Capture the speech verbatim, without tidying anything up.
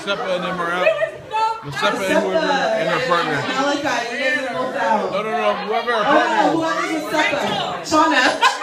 Seppa and them are out. The Seppa and whoever and her partner. Malachi, you guys are both out. No, no, no. Whoever her Oh, partner. no, whoever's a Seppa. Shauna.